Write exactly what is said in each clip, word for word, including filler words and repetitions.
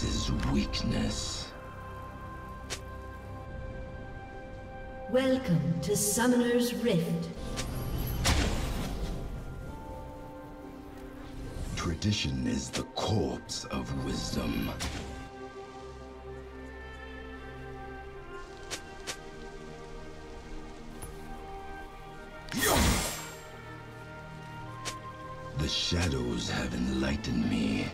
is weakness. Welcome to Summoner's Rift. Tradition is the corpse of wisdom. The shadows have enlightened me.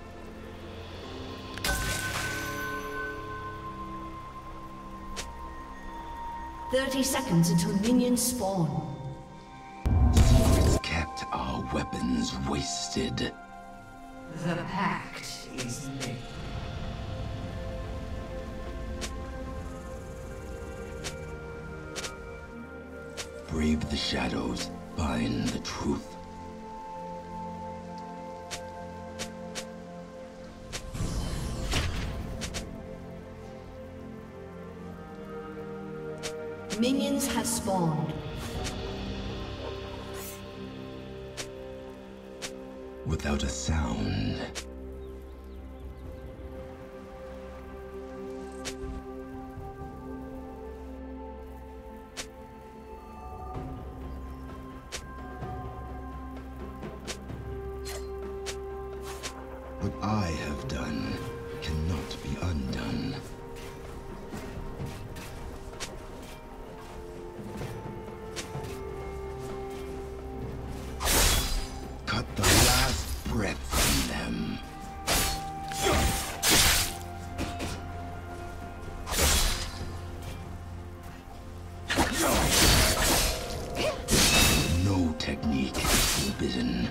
Thirty seconds until minions spawn. Secrets kept, our weapons wasted. The pact is made. Brave the shadows, find the truth. Minions have spawned. Without a sound. What I have done cannot be undone. Cut the last breath from them. No technique is forbidden.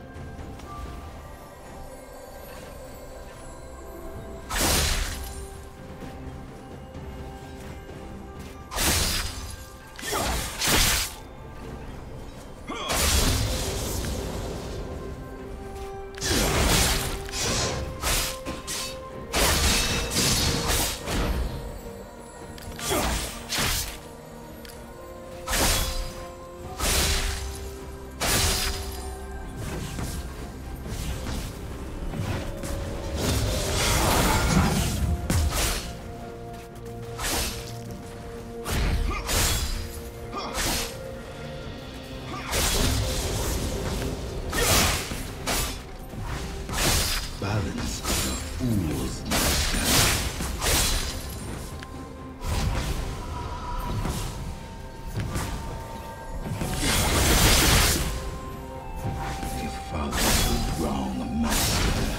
Balance is a fool's nightmare. Your father was wrong, master.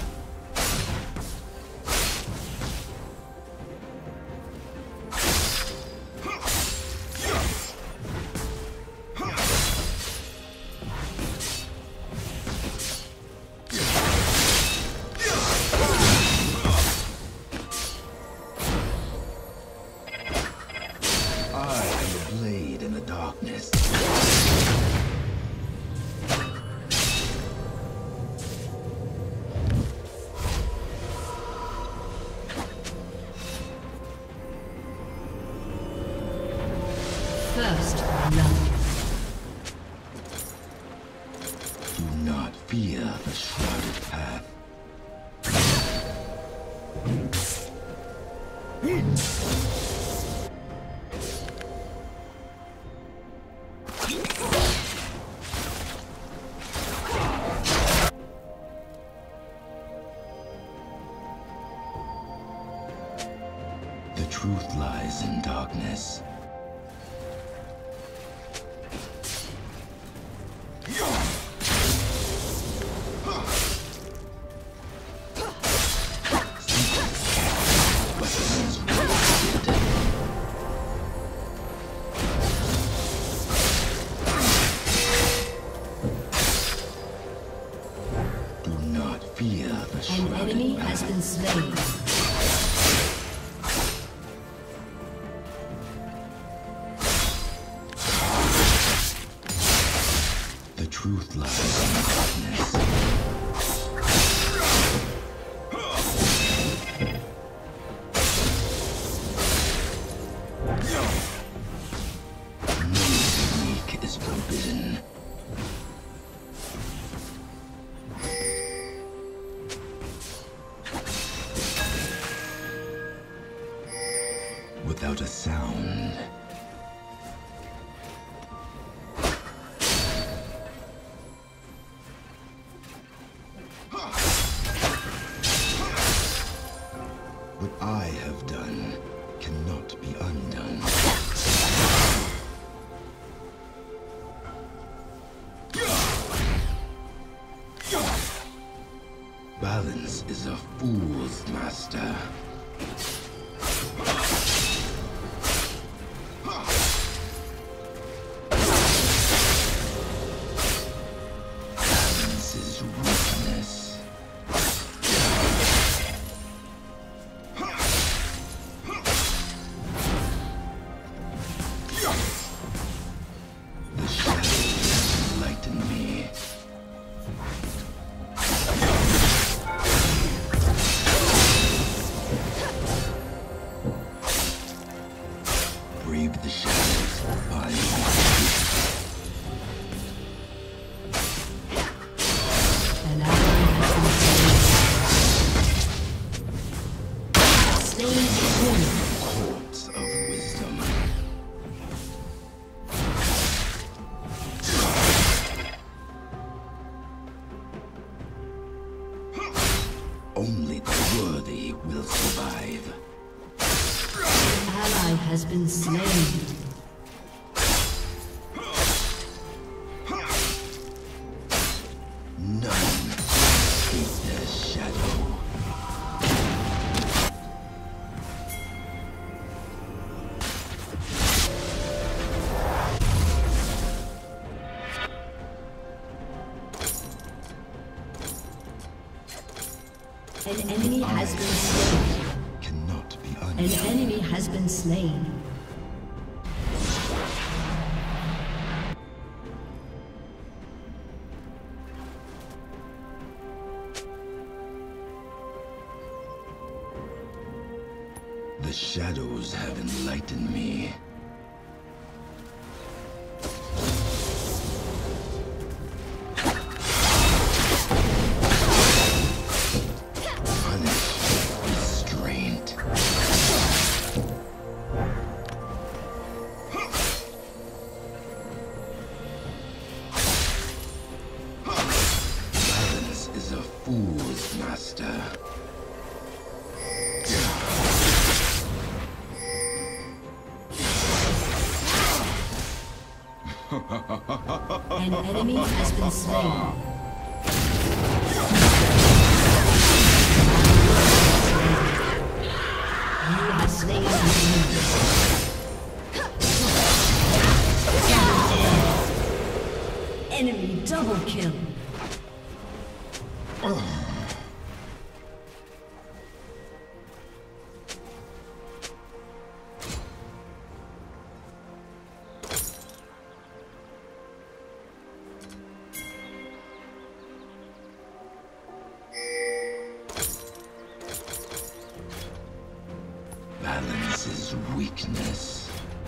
I am the blade in the darkness. First love. Do not fear the shrouded path. The truth lies in darkness. Weapons wasted. Do not fear the An shrouded enemy path. has been slain. The truth lies in darkness. No technique is forbidden. Without a sound. What I have done cannot be undone. Balance is a fool's master. Balance is weakness. The shadows enlighten me. Brave the shadows by me. An ally has been slain. Slain Courts of wisdom. Only the worthy will survive. An ally has been slain. None escape their shadow. An enemy has been slain. Cannot be An undone. enemy has been slain. The shadows have enlightened me. Punish restraint. Balance is a fool's master. An enemy has been slain. You have slain an enemy. Enemy double kill. Balance is weakness.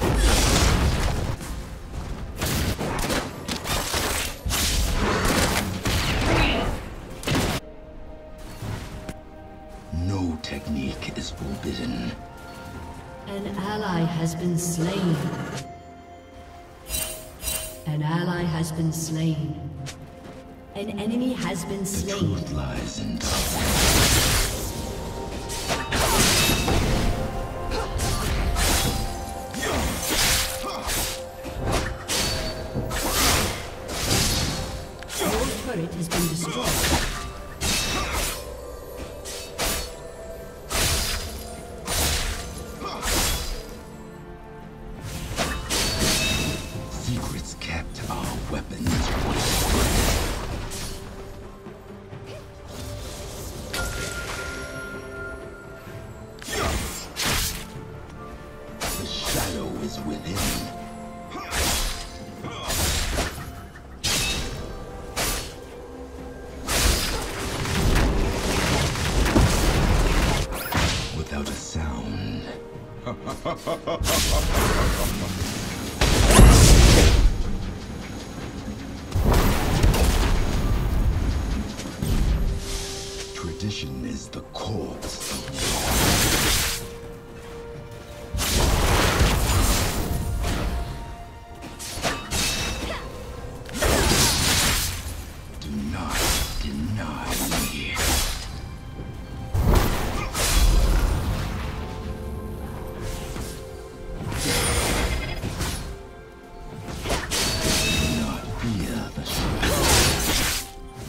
No technique is forbidden. An ally has been slain. An ally has been slain. An enemy has been The slain. truth lies in darkness. Your turret has been destroyed. Secrets kept are weapons. The shadow is within. Without a sound. Tradition is the corpse of war.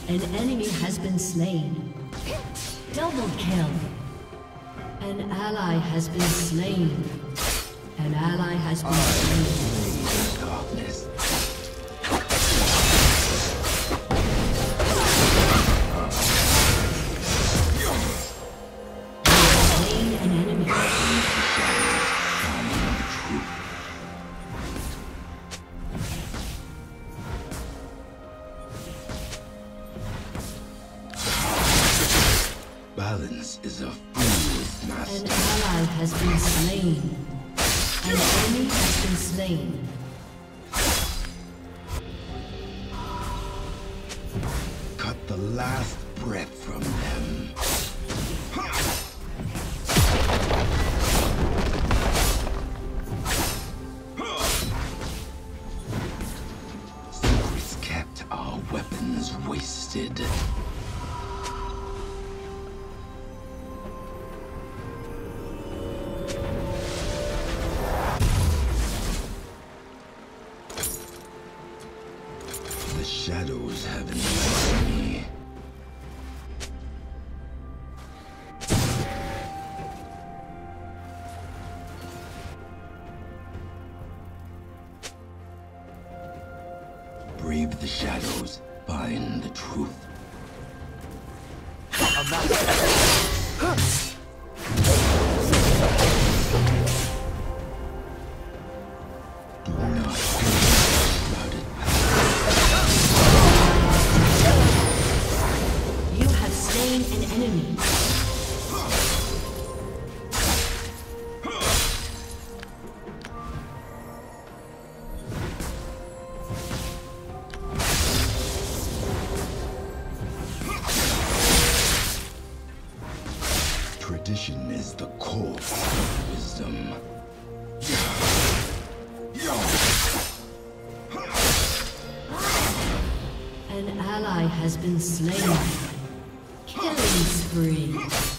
An enemy has been slain. Double kill. An ally has been slain. An ally has been slain. Darkness. Slain an enemy. Balance is a fool's master. An ally has been slain. An enemy has been slain. Cut the last breath from them. Secrets kept, our weapons wasted. Shadows have enlightened me. Brave the shadows, find the truth. Do not crowded You have slain an enemy. Tradition is the core of wisdom. An ally has been slain. Killing spree.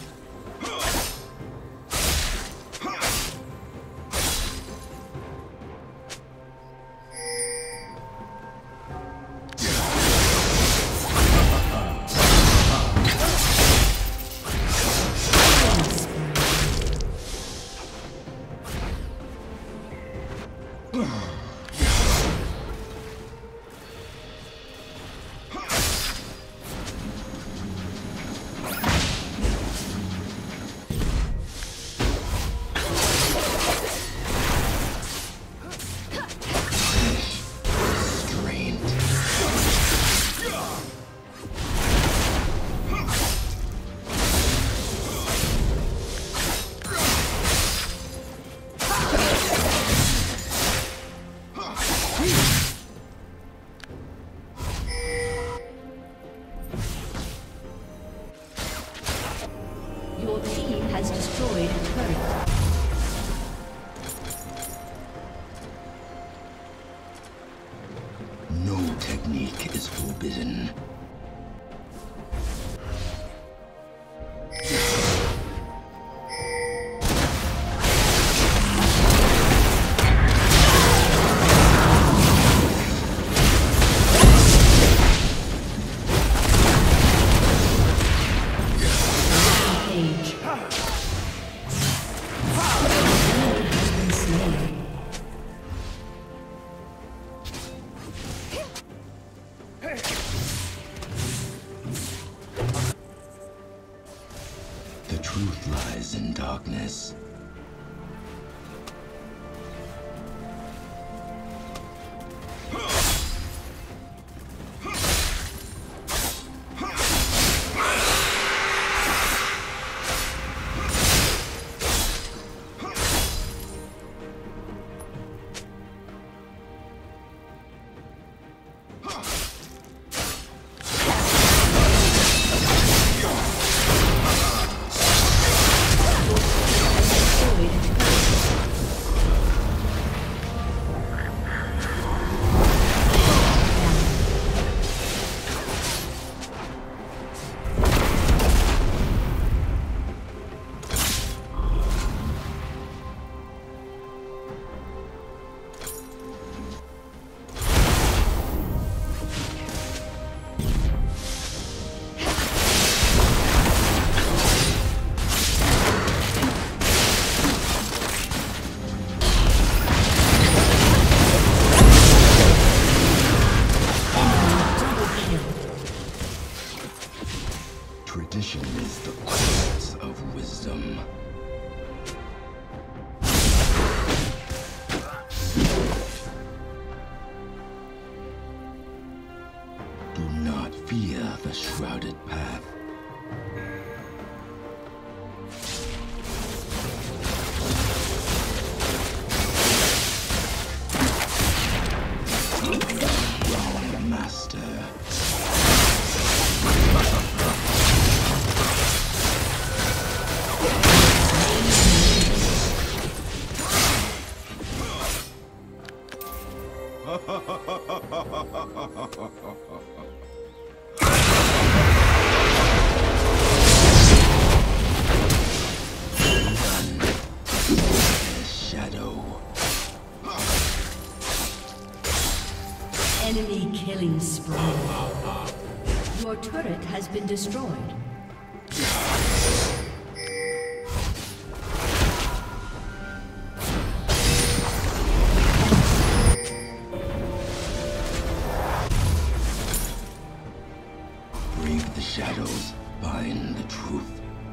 Your team has destroyed a turret. No technique is forbidden. The truth lies in darkness. Do not fear the shrouded path. Wrong master. Enemy killing spree. Your turret has been destroyed. Brave the shadows, find the truth.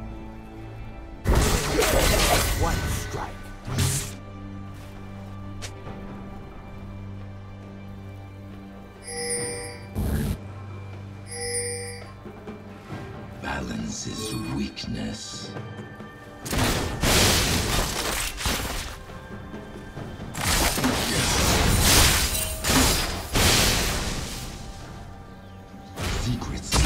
One strike. Balance is weakness. Secrets.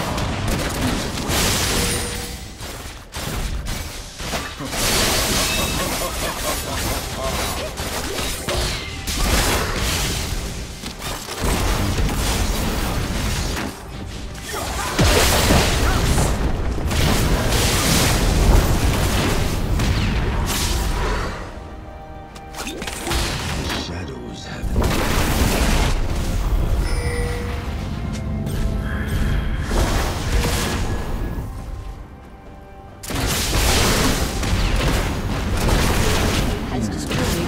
Shadows have Has destroyed.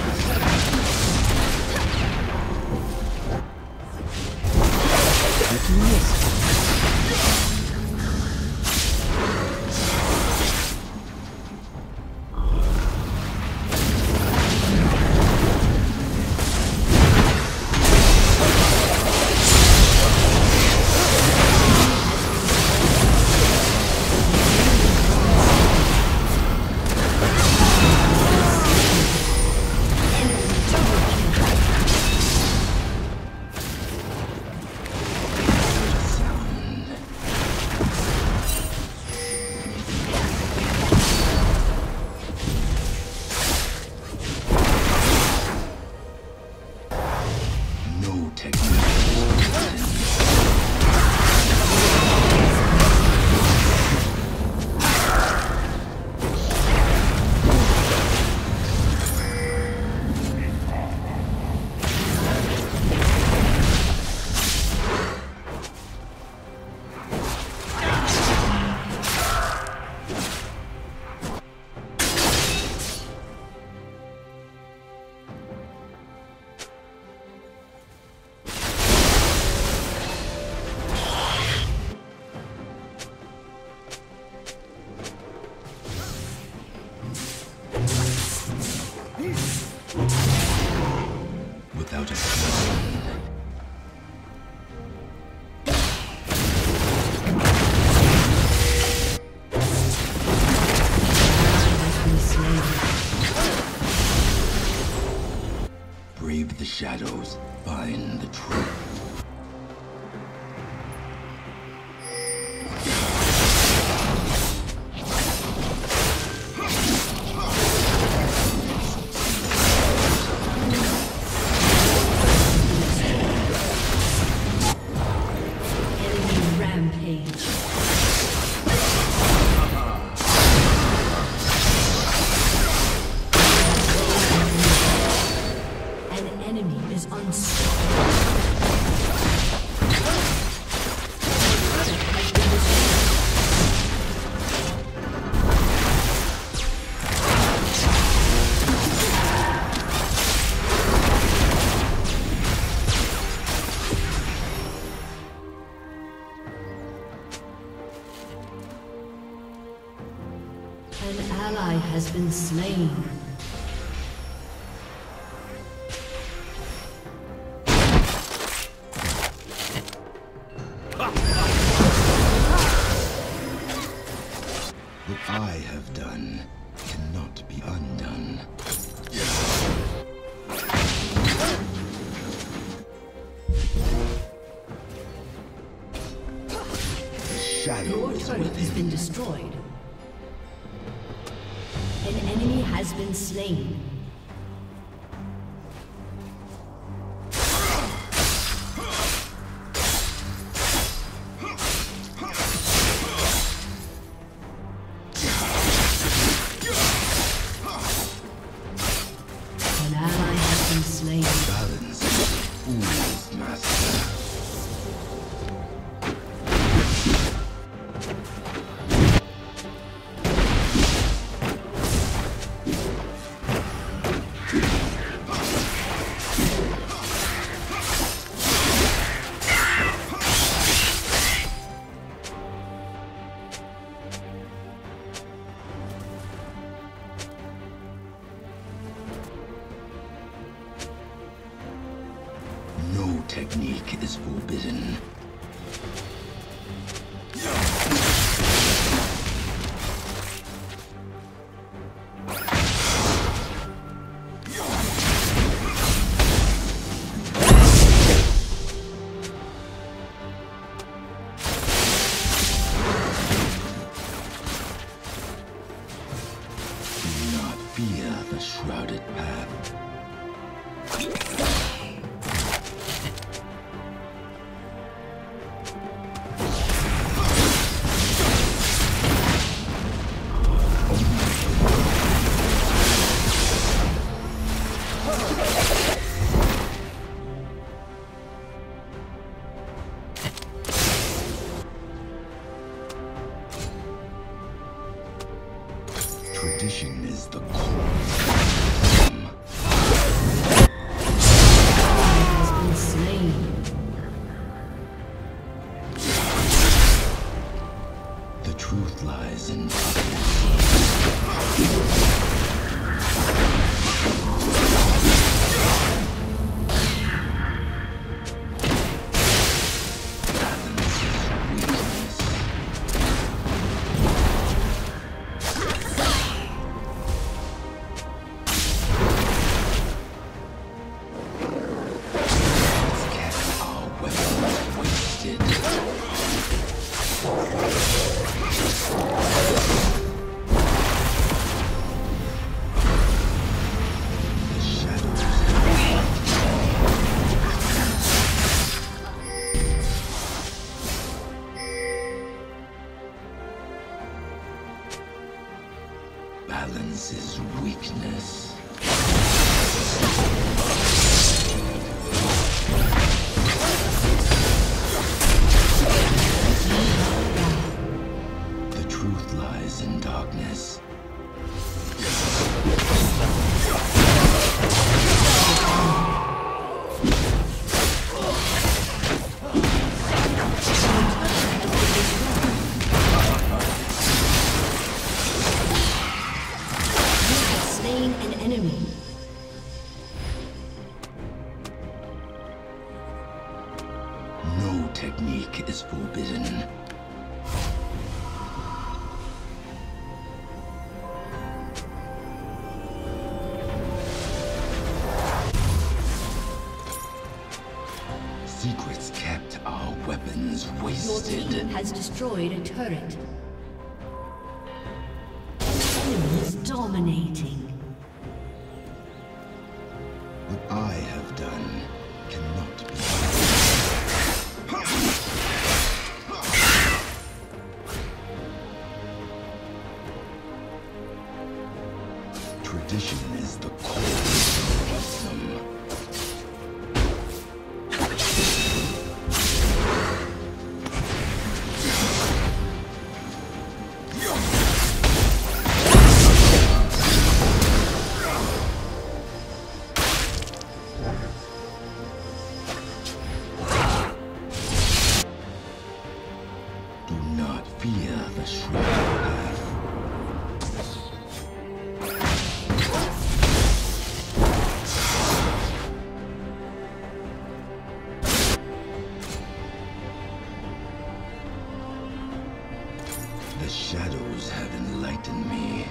no technique. Without a plan. Brave the shadows, find the truth. Enemy rampage. An enemy is unstoppable. An ally has been slain. What I have done cannot be undone. Your turret has been destroyed. An enemy has been slain. An ally has been slain. Balance. Fool's master. No technique is forbidden. Do not fear the shrouded path. Tradition is the core. Has been slain. The truth lies in balance is weakness. The truth lies in darkness. Slain an enemy. No technique is forbidden. Secrets kept, our weapons Your wasted. team has destroyed a turret. Enemy is dominating. What I have done cannot be undone. Tradition is the core of wisdom. Do not fear the shrouded path. The shadows have enlightened me.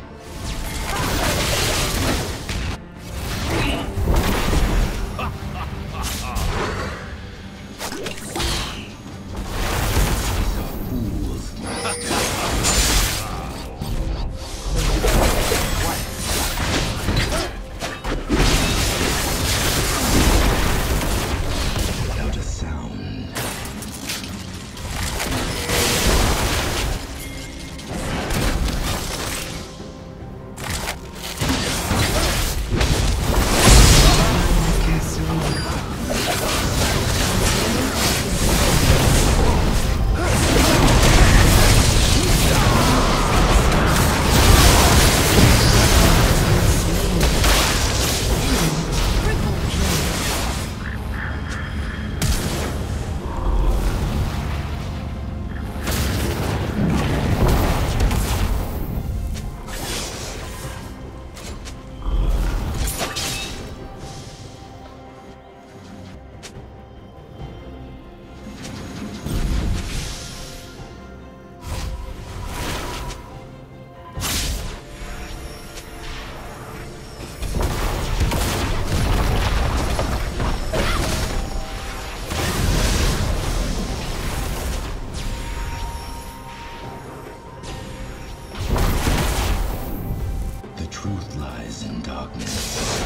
Truth lies in darkness.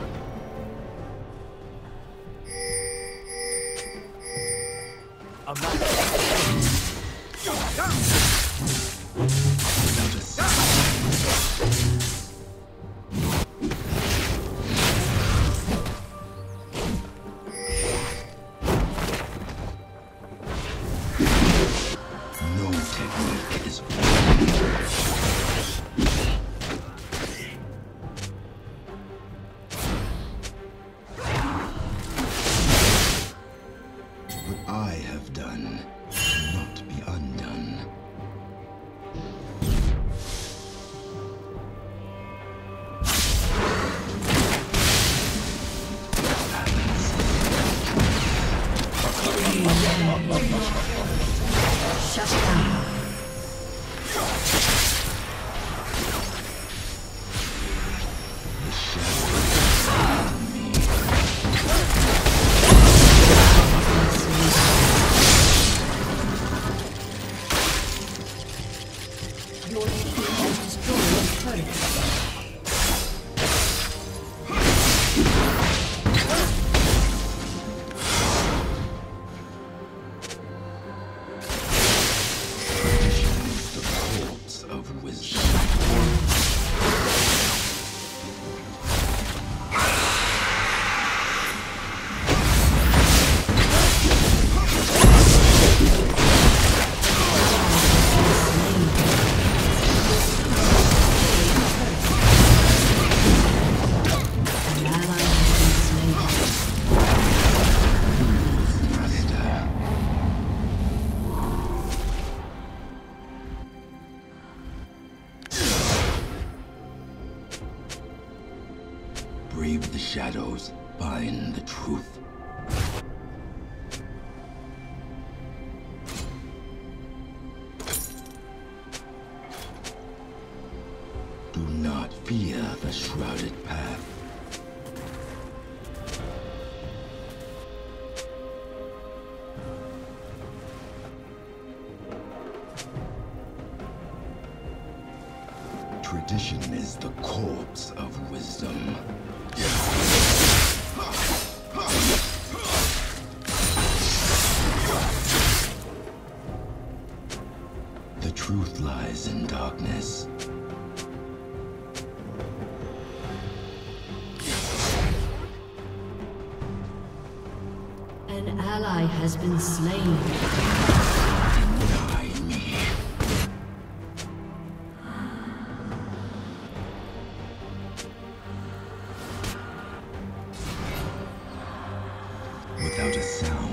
I'm not. Without a sound. No technique is I have done cannot be undone. Shut down. The shadow is me. Your team has destroyed a turret. The corpse of wisdom. Brave the shadows, find the truth. Do not fear the shrouded path. Tradition is the corpse of wisdom. The truth lies in darkness. An ally has been slain. Deny me. Without a sound.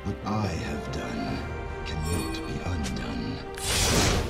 What I have done cannot be undone.